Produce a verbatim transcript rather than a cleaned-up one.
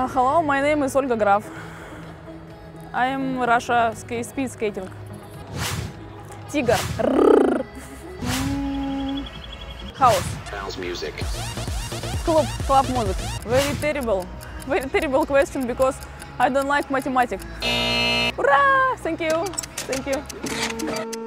Uh, hello, my name is Olga Graf. I am Russia skate, speed skating. Tiger. Mm. House. House music. Club, club music. Very terrible, very terrible question because I don't like mathematics. Hurrah! Thank you, thank you.